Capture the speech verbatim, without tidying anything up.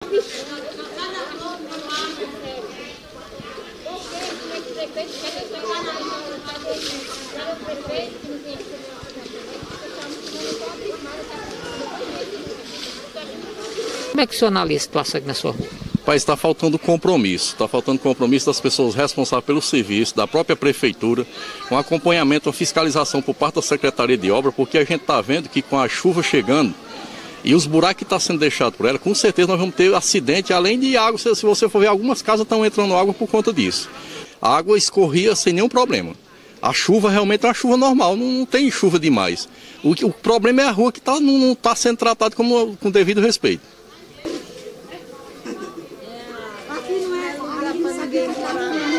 Como é que o senhor analisa a situação aqui na sua rua? Pai, está faltando compromisso, está faltando compromisso das pessoas responsáveis pelo serviço, da própria prefeitura, com acompanhamento, uma fiscalização por parte da Secretaria de Obra, porque a gente está vendo que com a chuva chegando e os buracos que estão sendo deixados por ela, com certeza nós vamos ter acidente, além de água, se você for ver, algumas casas estão entrando água por conta disso. A água escorria sem nenhum problema. A chuva realmente é uma chuva normal, não, não tem chuva demais. O, o problema é a rua que tá, não está sendo tratada como, com devido respeito. Aqui não é para ninguém morar.